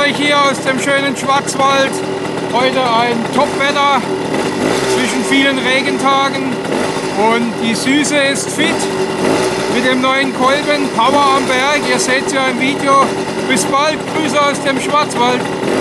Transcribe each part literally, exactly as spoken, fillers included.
euch hier aus dem schönen Schwarzwald. Heute ein Top-Wetter zwischen vielen Regentagen und die Süße ist fit mit dem neuen Kolben Power am Berg. Ihr seht es ja im Video. Bis bald, Grüße aus dem Schwarzwald.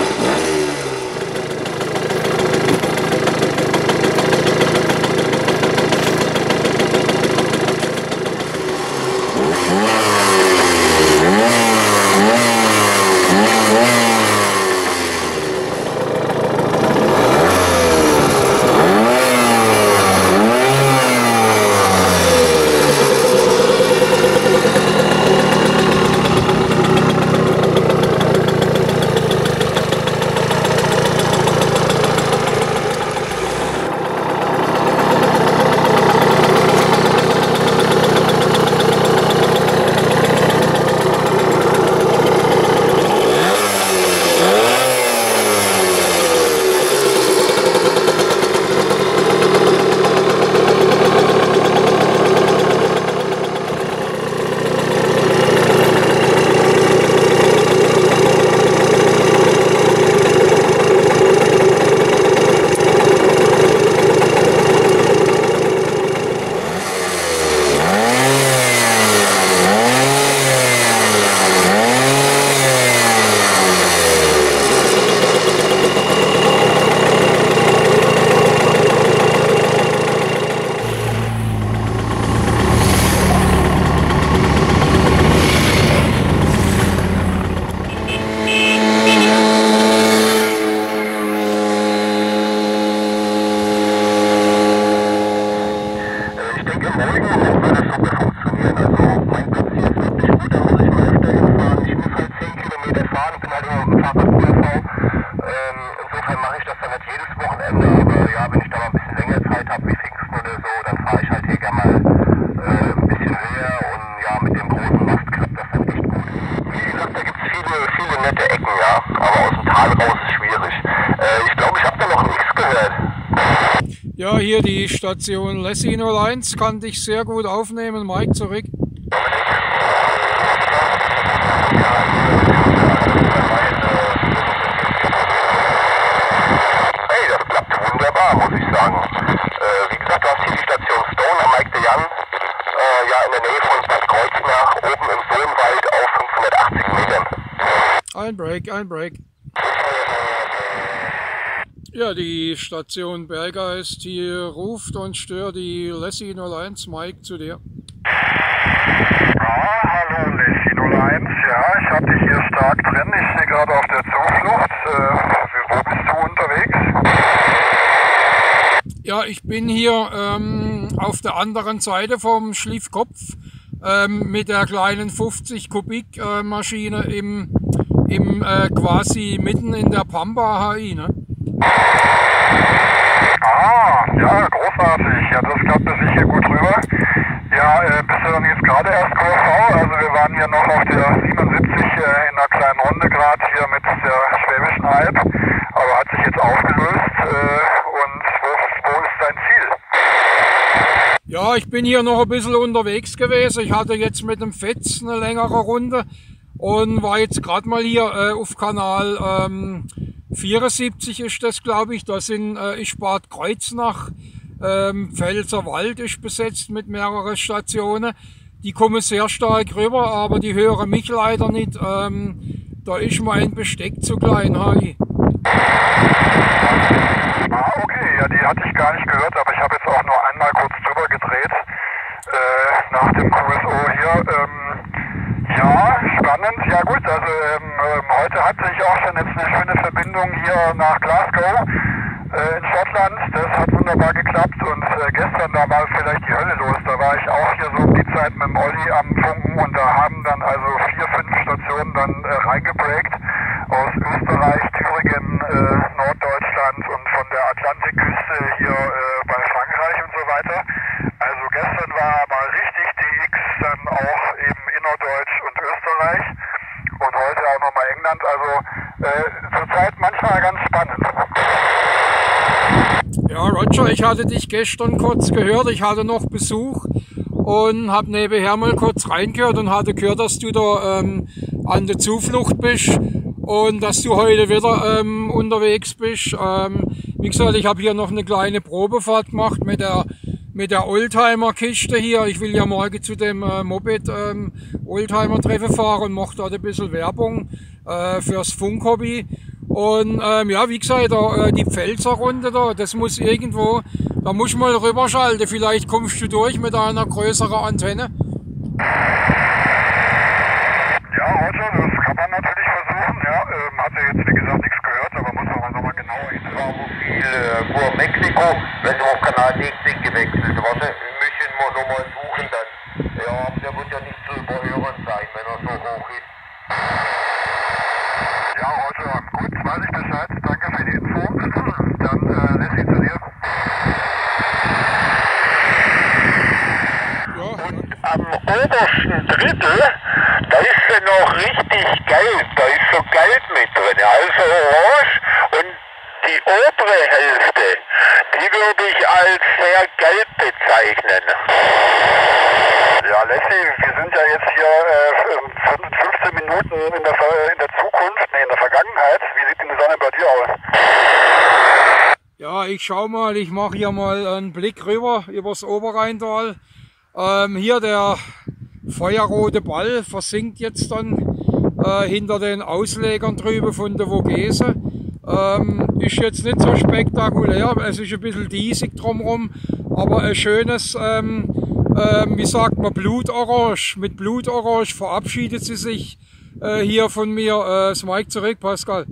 Ja, hier die Station Lassie null eins kann dich sehr gut aufnehmen. Mike, zurück. Hey, das klappt wunderbar, muss ich sagen. Äh, wie gesagt, du hast hier die Station Stone am Mike de Jan, äh, ja in der Nähe von Bad Kreuznach, oben im Sohnwald auf fünfhundertachtzig Metern. Ein Break, ein Break. Ja, die Station Berggeist hier ruft und stört die Lassie null eins. Mike, zu dir. Ja, hallo Lassie null eins. Ja, ich habe dich hier stark drin. Ich stehe gerade auf der Zuflucht. Äh, wo bist du unterwegs? Ja, ich bin hier ähm, auf der anderen Seite vom Schliffkopf ähm, mit der kleinen fünfzig Kubik äh, Maschine im, im äh, quasi mitten in der Pampa H I, ne? Ah, ja, großartig. Ja, das klappt sicher gut rüber. Ja, äh, bist du dann jetzt gerade erst Q V? Also wir waren ja noch auf der siebenundsiebzig äh, in einer kleinen Runde gerade hier mit der Schwäbischen Alb, aber hat sich jetzt aufgelöst. Äh, und wo, wo ist dein Ziel? Ja, ich bin hier noch ein bisschen unterwegs gewesen. Ich hatte jetzt mit dem Fetz eine längere Runde und war jetzt gerade mal hier äh, auf Kanal ähm, vierundsiebzig ist das, glaube ich. Da sind, äh, ist Bad Kreuznach, ähm, Pfälzerwald ist besetzt mit mehreren Stationen. Die kommen sehr stark rüber, aber die hören mich leider nicht. Ähm, da ist mein Besteck zu klein, Hai. Ah, okay, ja, die hatte ich gar nicht gehört, aber ich habe jetzt auch nur einmal kurz drüber gedreht äh, nach dem Q S O hier. Ähm, Ja, spannend. Ja gut, also ähm, heute hatte ich auch schon jetzt eine schöne Verbindung hier nach Glasgow äh, in Schottland. Das hat wunderbar geklappt und äh, gestern, da war vielleicht die Hölle los. Da war ich auch hier so um die Zeit mit dem Olli am Funken und da haben dann also vier, fünf Stationen dann äh, reingebreakt aus Österreich, Thüringen, äh, Norddeutschland und von der Atlantikküste hier äh, bei Frankreich und so weiter. Also gestern war mal richtig D X, dann auch eben innerdeutsch und Österreich und heute auch nochmal England. Also äh, zurzeit manchmal ganz spannend. Ja, Roger, ich hatte dich gestern kurz gehört. Ich hatte noch Besuch und habe nebenher mal kurz reingehört und hatte gehört, dass du da ähm, an der Zuflucht bist. und dass du heute wieder ähm, unterwegs bist. Ähm, wie gesagt, ich habe hier noch eine kleine Probefahrt gemacht mit der mit der Oldtimer-Kiste hier. Ich will ja morgen zu dem äh, Moped ähm, Oldtimer-Treffen fahren und mache dort ein bisschen Werbung äh, fürs Funkhobby. Und ähm, ja, wie gesagt, da, äh, die Pfälzer-Runde da, das muss irgendwo, da muss ich mal rüberschalten. Vielleicht kommst du durch mit einer größeren Antenne. Ja, Roger, das kann man natürlich versuchen. Ja, ähm, hat ja jetzt wie gesagt nichts gehört, aber muss man nochmal genauer hinschauen. Viel äh, vor Mexiko, wenn sie auf Kanal sechzig gewechselt. Warte, müssen wir nochmal suchen dann. Ja, der wird ja nicht zu überhören sein, wenn er so hoch ist. Ja, Roger, gut, weiß ich Bescheid. Danke für die Info. Dann äh, lässt sie zu dir. Ja. Und am obersten Drittel, da ist sie noch richtig gelb. Da ist so gelb mit drin, also orange. Und die obere Hälfte, die würde ich als sehr gelb bezeichnen. Ja, Leslie, wir sind ja jetzt hier äh, fünfzehn Minuten in der, in der Zukunft, nee, in der Vergangenheit. Wie sieht denn die Sonne bei dir aus? Ja, ich schau mal, ich mache hier mal einen Blick rüber übers Oberrheintal. Ähm, hier der feuerrote Ball versinkt jetzt dann äh, hinter den Auslegern drüben von der Vogese. Ähm, ist jetzt nicht so spektakulär, es ist ein bisschen diesig drumherum, aber ein schönes, ähm, ähm, wie sagt man, Blutorange. Mit Blutorange verabschiedet sie sich äh, hier von mir. Äh, das Mike zurück, Pascal.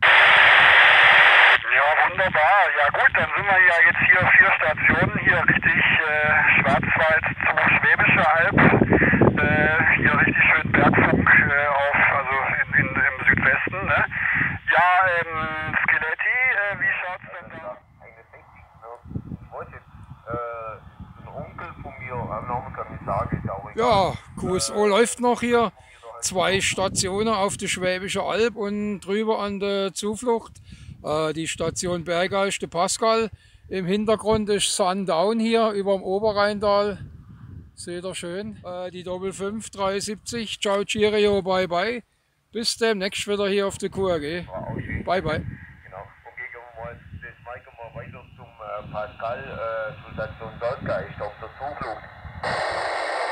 Ja, wunderbar. Ja gut, dann sind wir ja jetzt hier vier Stationen, hier richtig äh, Schwarzwald zu Schwäbische Alb, äh, hier richtig schön Bergfunk äh, auf, also in, in, im Südwesten. Ne? Ja, ähm, Skeletti, äh, wie schaut's denn da? Ich wollte äh, ein Onkel von mir, Namen kann ich sagen, ist auch egal. Ja, Q S O läuft noch hier. Zwei Stationen auf der Schwäbische Alb und drüber an der Zuflucht. Äh, die Station Bergeist, der Pascal. Im Hintergrund ist Sundown hier über dem Oberrheintal. Seht ihr schön. Äh, die Doppel fünf dreihundertsiebzig. Ciao, Cheerio, bye bye. Bis demnächst wieder hier auf der Q R G. Bye bye. Genau. Und gehen wir mal das Mike mal weiter zum äh, Pascal, äh, zur Station Bergeist auf der Zuflucht.